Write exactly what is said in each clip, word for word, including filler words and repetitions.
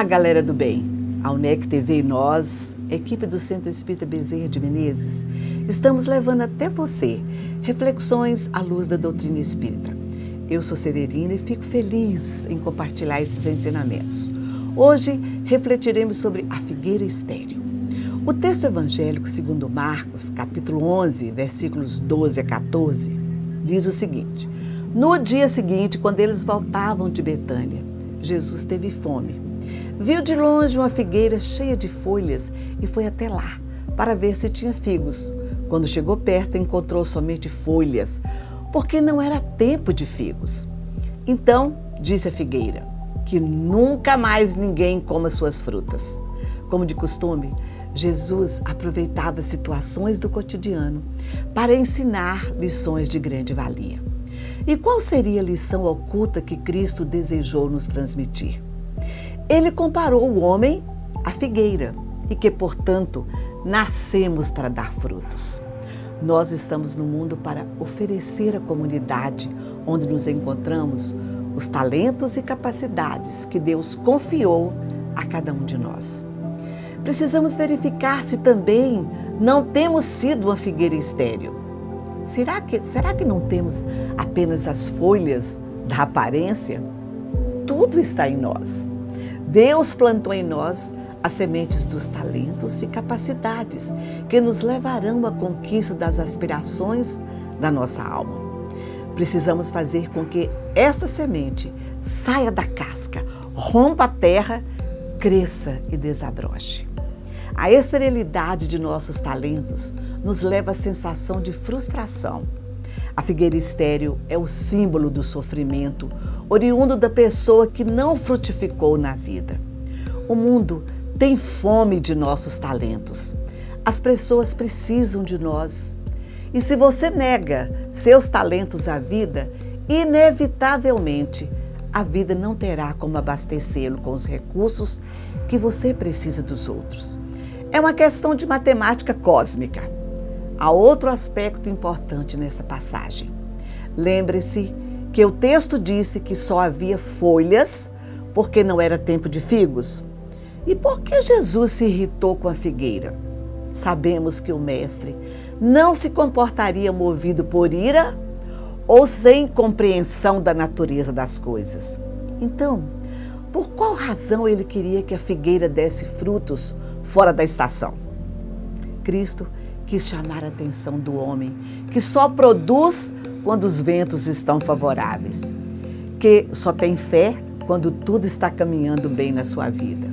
Olá, galera do bem! A UNEC T V e nós, equipe do Centro Espírita Bezerra de Menezes, estamos levando até você reflexões à luz da doutrina espírita. Eu sou Severina e fico feliz em compartilhar esses ensinamentos. Hoje refletiremos sobre a figueira estéril. O texto evangélico segundo Marcos, capítulo onze, versículos doze a quatorze, diz o seguinte: no dia seguinte, quando eles voltavam de Betânia, Jesus teve fome. Viu de longe uma figueira cheia de folhas e foi até lá para ver se tinha figos. Quando chegou perto, encontrou somente folhas, porque não era tempo de figos. Então disse a figueira: que nunca mais ninguém coma suas frutas. Como de costume, Jesus aproveitava situações do cotidiano para ensinar lições de grande valia. E qual seria a lição oculta que Cristo desejou nos transmitir? Ele comparou o homem à figueira e que, portanto, nascemos para dar frutos. Nós estamos no mundo para oferecer à comunidade onde nos encontramos os talentos e capacidades que Deus confiou a cada um de nós. Precisamos verificar se também não temos sido uma figueira estéril. Será que, será que não temos apenas as folhas da aparência? Tudo está em nós. Deus plantou em nós as sementes dos talentos e capacidades que nos levarão à conquista das aspirações da nossa alma. Precisamos fazer com que essa semente saia da casca, rompa a terra, cresça e desabroche. A esterilidade de nossos talentos nos leva à sensação de frustração. A figueira estéril é o símbolo do sofrimento, oriundo da pessoa que não frutificou na vida. O mundo tem fome de nossos talentos. As pessoas precisam de nós. E se você nega seus talentos à vida, inevitavelmente a vida não terá como abastecê-lo com os recursos que você precisa dos outros. É uma questão de matemática cósmica. Há outro aspecto importante nessa passagem. Lembre-se que o texto disse que só havia folhas porque não era tempo de figos. E por que Jesus se irritou com a figueira? Sabemos que o mestre não se comportaria movido por ira ou sem compreensão da natureza das coisas. Então, por qual razão ele queria que a figueira desse frutos fora da estação? Cristo quis chamar a atenção do homem, que só produz quando os ventos estão favoráveis, que só tem fé quando tudo está caminhando bem na sua vida.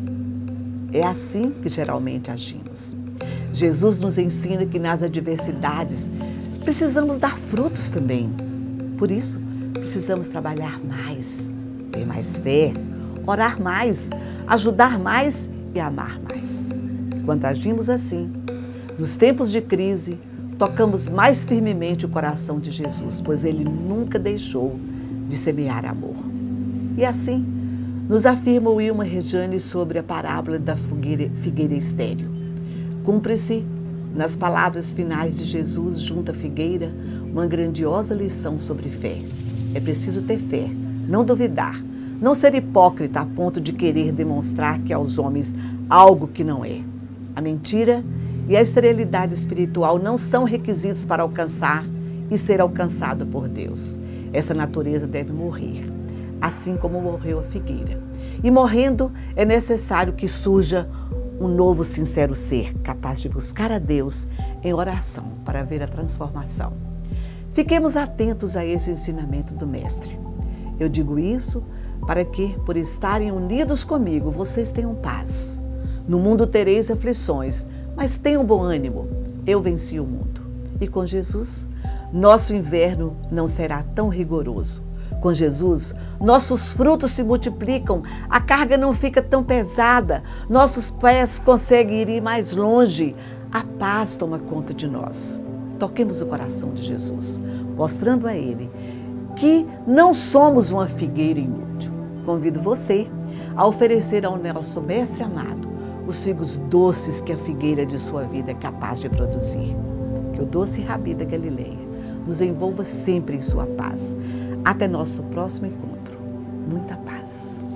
É assim que geralmente agimos. Jesus nos ensina que nas adversidades precisamos dar frutos também. Por isso, precisamos trabalhar mais, ter mais fé, orar mais, ajudar mais e amar mais. Quando agimos assim, nos tempos de crise, tocamos mais firmemente o coração de Jesus, pois Ele nunca deixou de semear amor. E assim, nos afirma o Wilma Rejane sobre a parábola da figueira, figueira estéril. Cumpre-se, nas palavras finais de Jesus junto à figueira, uma grandiosa lição sobre fé. É preciso ter fé, não duvidar, não ser hipócrita a ponto de querer demonstrar que aos homens algo que não é. A mentira e a esterilidade espiritual não são requisitos para alcançar e ser alcançado por Deus. Essa natureza deve morrer, assim como morreu a figueira. E morrendo, é necessário que surja um novo sincero ser, capaz de buscar a Deus em oração para ver a transformação. Fiquemos atentos a esse ensinamento do Mestre. Eu digo isso para que, por estarem unidos comigo, vocês tenham paz. No mundo tereis aflições, mas tenham bom ânimo, eu venci o mundo. E com Jesus, nosso inverno não será tão rigoroso. Com Jesus, nossos frutos se multiplicam, a carga não fica tão pesada, nossos pés conseguem ir mais longe, a paz toma conta de nós. Toquemos o coração de Jesus, mostrando a Ele que não somos uma figueira inútil. Convido você a oferecer ao nosso Mestre amado os figos doces que a figueira de sua vida é capaz de produzir. Que o doce Rabi da Galileia nos envolva sempre em sua paz. Até nosso próximo encontro. Muita paz.